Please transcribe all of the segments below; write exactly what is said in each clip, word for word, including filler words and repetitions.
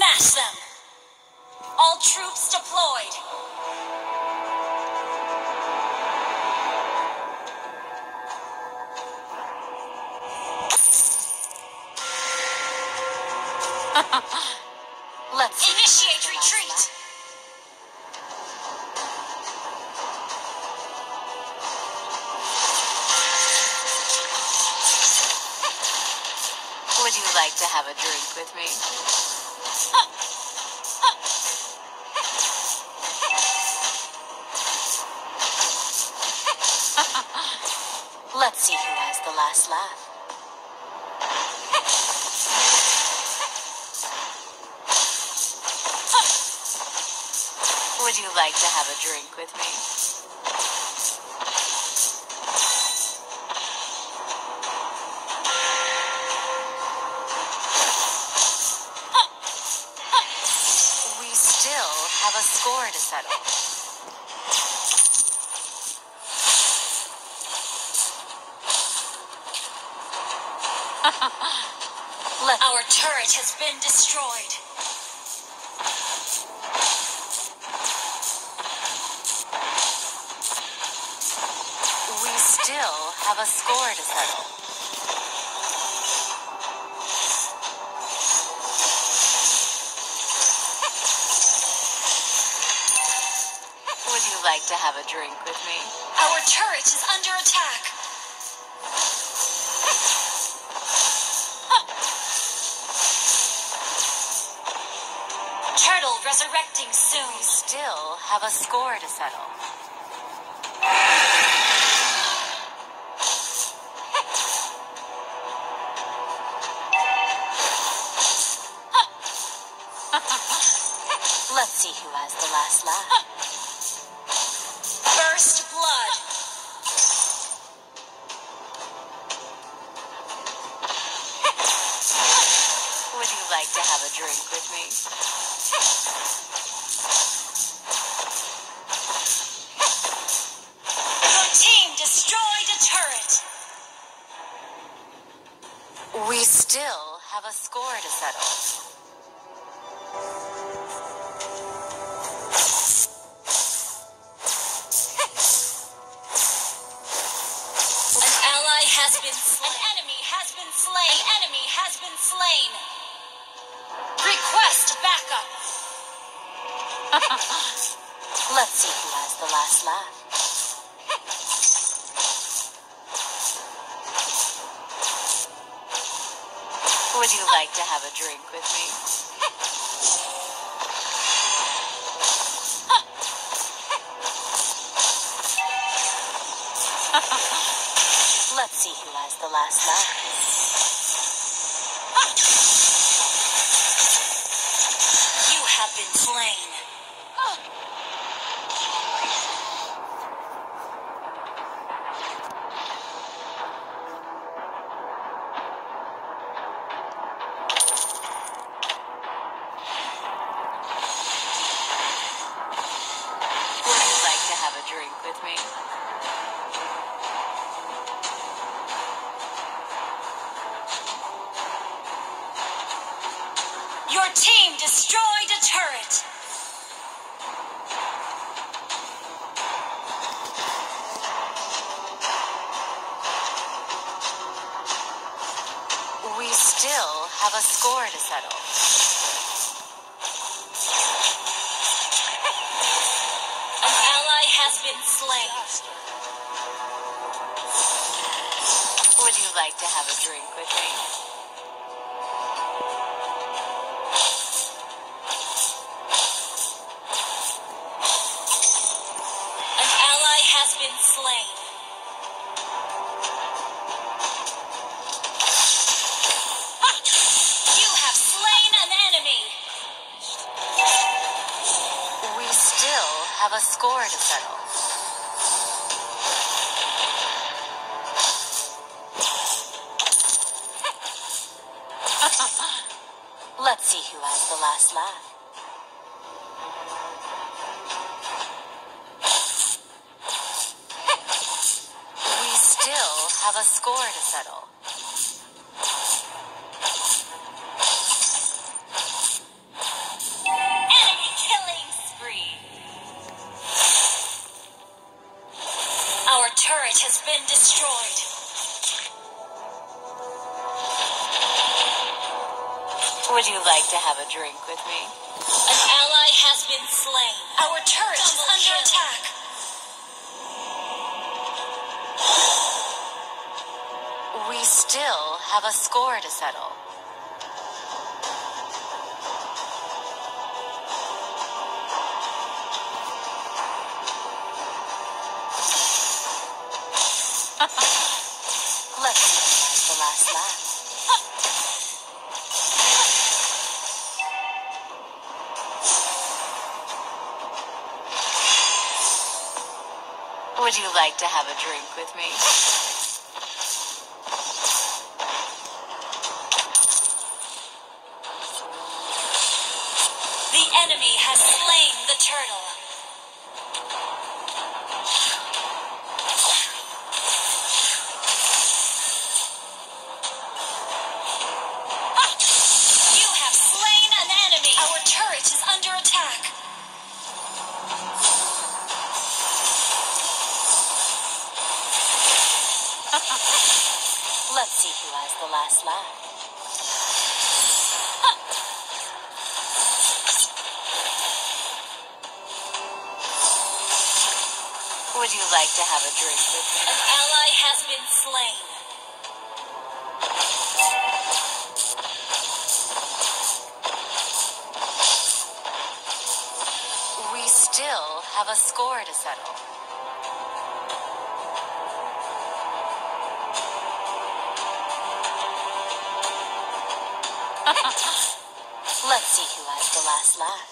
Smash them! All troops deployed! Let's initiate retreat! Would you like to have a drink with me? Let's see who has the last laugh. Would you like to have a drink with me? We still have a score to settle. Our turret has been destroyed. We still have a score to settle. Would you like to have a drink with me? Our turret is under attack. Turtle resurrecting soon. We still have a score to settle. Let's see who has the last laugh. First blood. Would you like to have a drink with me? Your team destroyed a turret. We still have a score to settle. Has been slain. An enemy has been slain. An enemy has been slain. Request backup. Let's see who has the last laugh. Would you like to have a drink with me? Let's see who has the last laugh. You have been slain. Would you like to have a drink with me? Your team destroyed a turret. We still have a score to settle. An ally has been slain. Would you like to have a drink with me? Has been slain. You have slain an enemy. We still have a score to settle. Let's see who has the last laugh. Have a score to settle. turret has been destroyed. Would you like to have a drink with me? An ally has been slain. Our turret Double is under kill. attack. We still have a score to settle. Let's see the last lap. Would you like to have a drink with me? The enemy has slain the turtle. You have slain an enemy. Our turret is under attack. Let's see who has the last laugh. Would you like to have a drink with me? An ally has been slain. We still have a score to settle. Let's see who has the last laugh.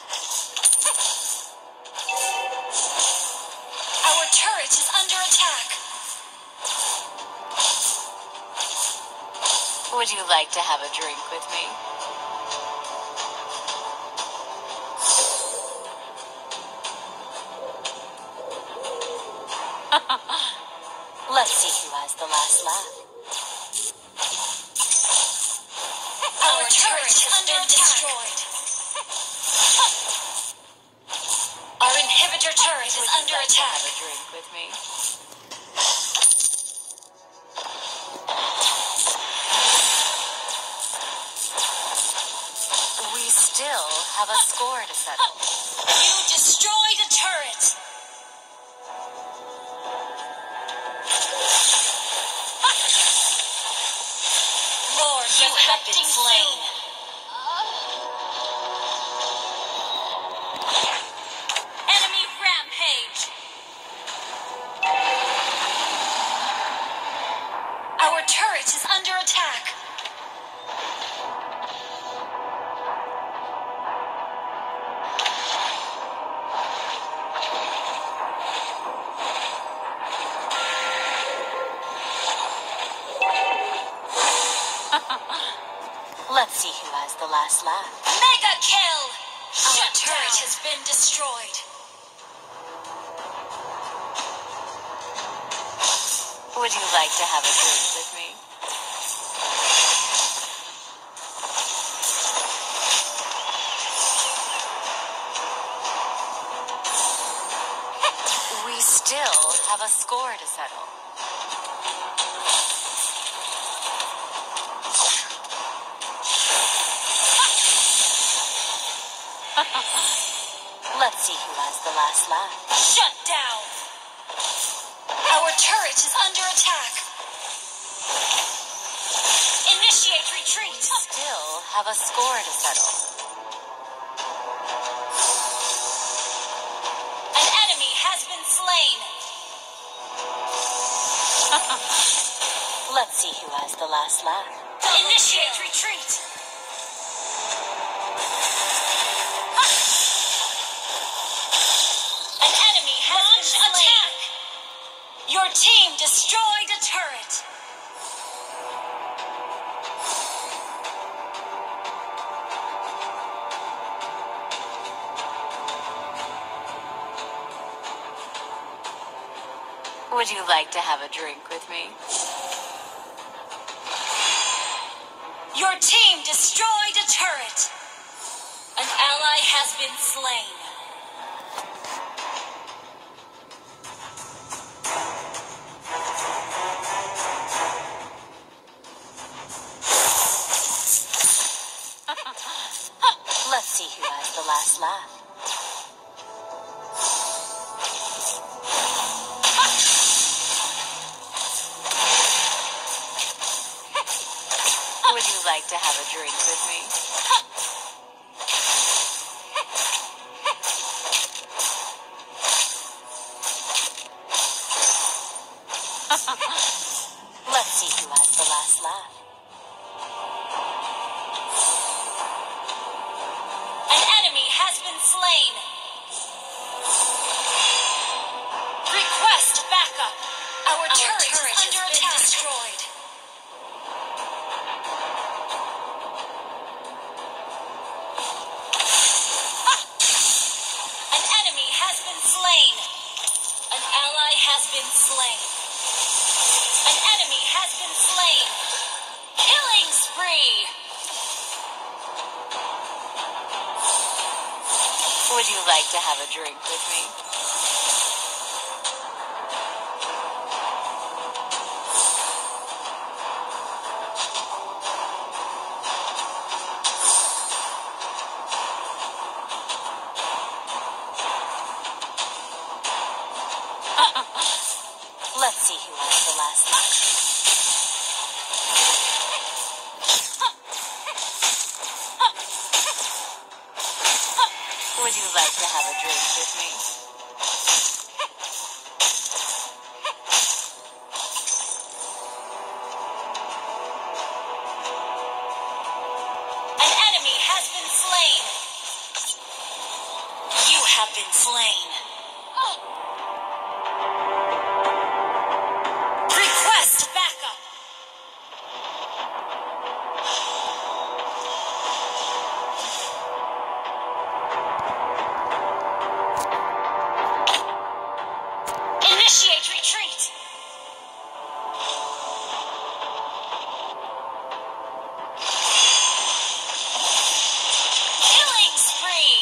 Our turret is under attack. Would you like to have a drink with me? Let's see who has the last laugh. Our turret has been destroyed. Our inhibitor turret is under attack. Have a drink with me. We still have a score to settle. You destroyed a turret. Lord, you have been slain. Enemy rampage. Our turret is under attack. Let's see who has the last laugh. Mega kill! Our turret has been destroyed. Would you like to have a drink with me? We still have a score to settle. Let's see who has the last laugh. Shut down! Our turret is under attack. Initiate retreat. We still have a score to settle. An enemy has been slain. Let's see who has the last laugh. Initiate retreat. An enemy has Launch been slain. Attack. Your team destroyed a turret. Would you like to have a drink with me? Your team destroyed a turret. An ally has been slain. see who has the last laugh. Would you like to have a drink with me? Let's see who has the last laugh. An enemy has been slain. Request backup. Our, Our turret, turret is under attack. Destroyed. An enemy has been slain. An ally has been slain. An enemy has been slain. Killing spree. Would you like to have a drink with me? Let's see who has the last laugh. Would you like to have a drink with me? An enemy has been slain. You have been slain. Request backup. Initiate retreat. Killing spree.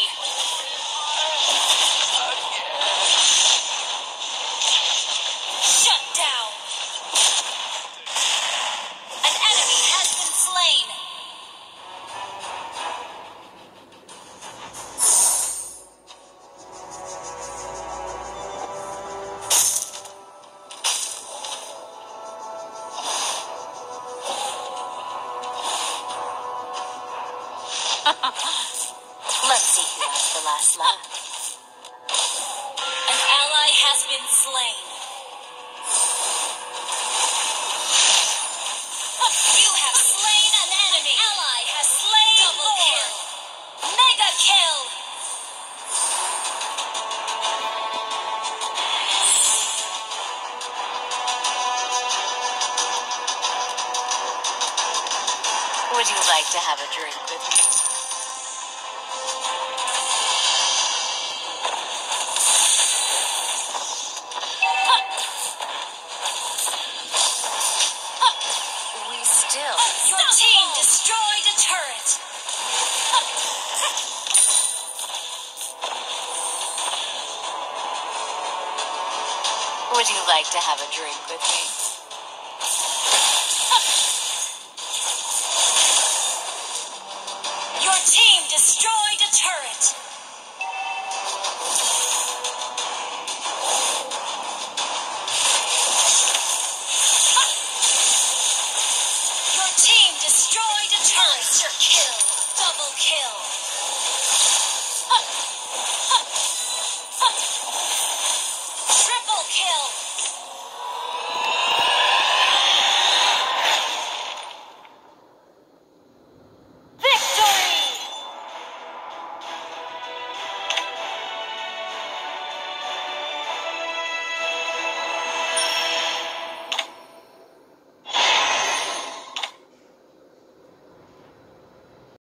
Shut down. An enemy has been slain. Let's see who has the last laugh. An ally has been slain. You have slain an enemy. Ally has slain. Double kill. Mega kill. Would you like to have a drink with me? We still. Your team destroyed a turret. Would you like to have a drink with me? Your team destroyed a turret. Your team destroyed a turret. Monster kill. Double kill.